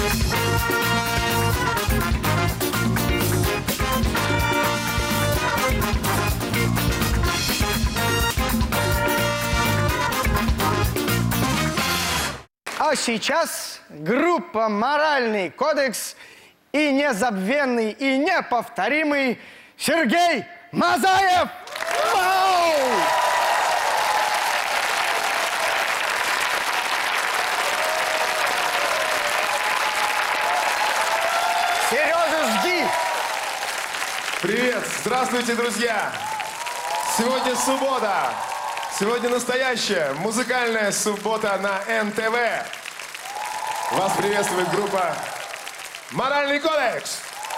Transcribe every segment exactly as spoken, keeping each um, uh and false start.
А сейчас группа «Моральный кодекс» и незабвенный, и неповторимый Сергей Мазаев! Вау! Сережа, жги! Привет! Здравствуйте, друзья! Сегодня суббота. Сегодня настоящая музыкальная суббота на эн тэ вэ. Вас приветствует группа «Моральный кодекс».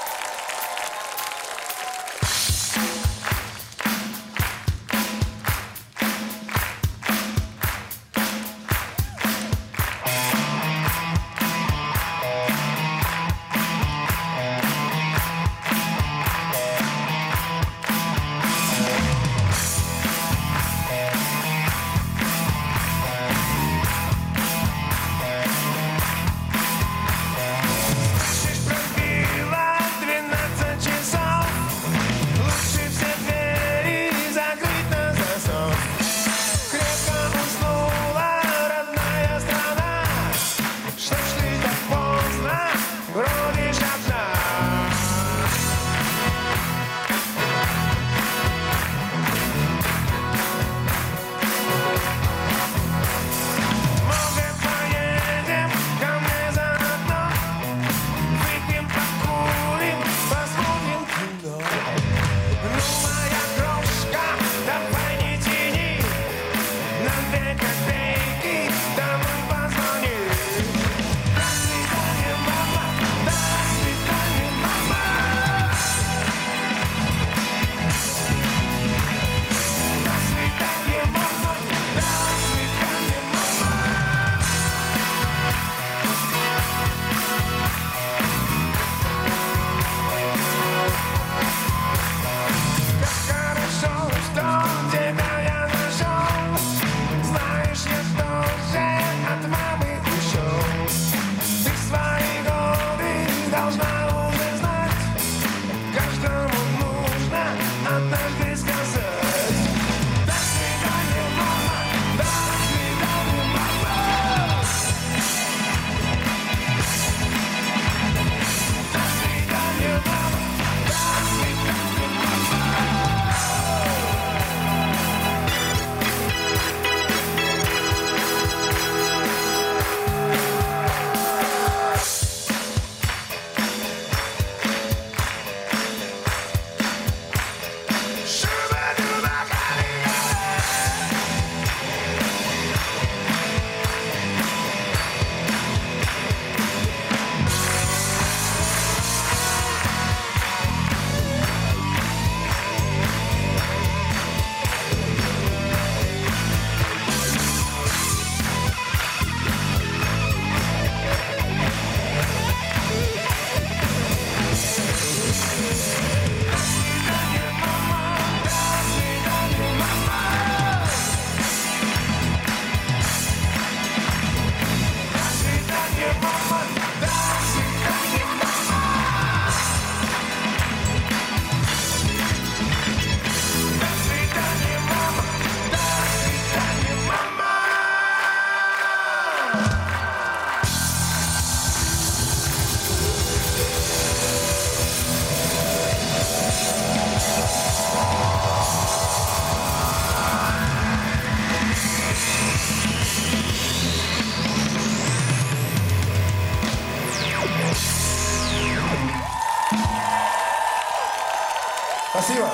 Спасибо.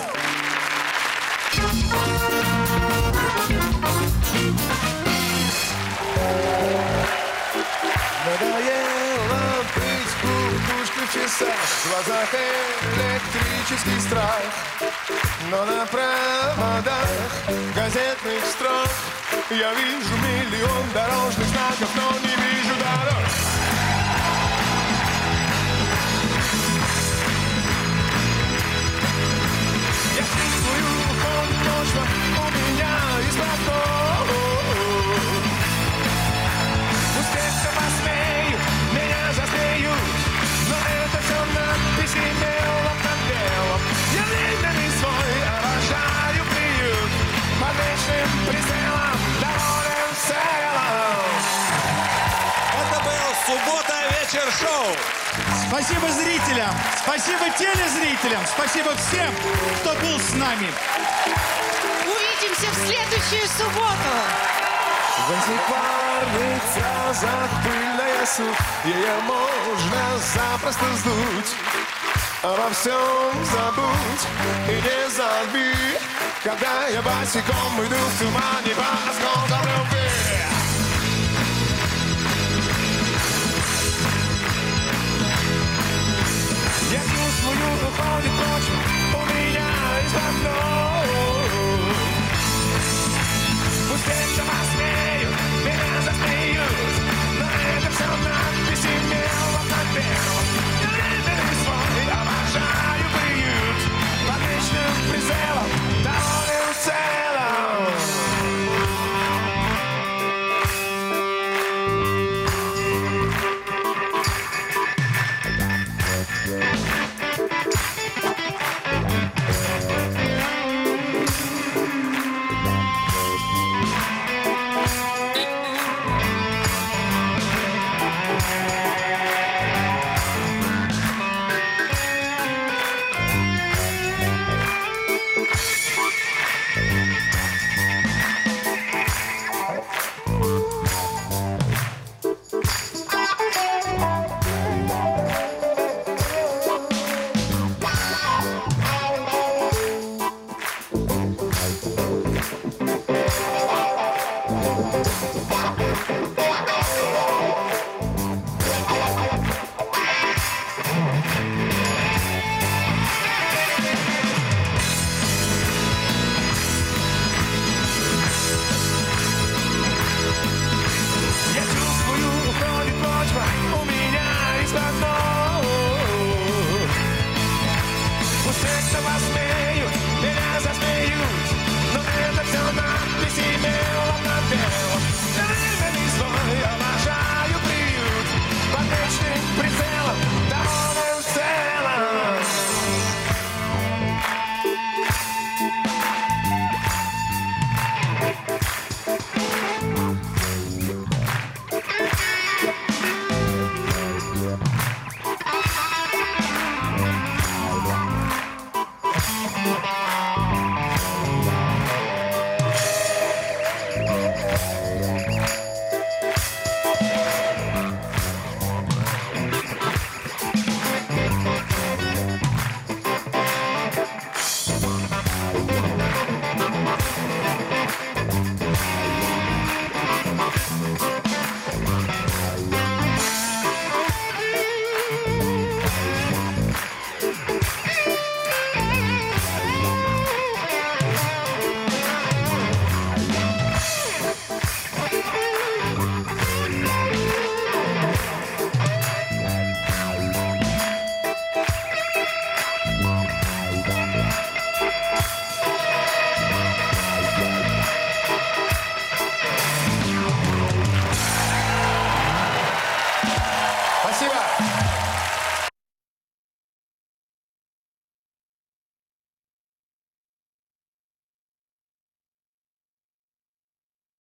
Надоело быть кукушкой в часах, в глазах электрический страх. Но на проводах газетных строк я вижу миллион дорожных знаков, но не вижу дорог. Я чувствую, он ночью у меня из боков. Пусть это посмею, меня засмеют. вечер-шоу. Спасибо зрителям, спасибо телезрителям, спасибо всем, кто был с нами. Увидимся в следующую субботу. В антикварных фразах пыльная суть, ее можно запросто сдуть. Обо всем забудь и не забей, когда я босиком иду в тумане по осколкам любви.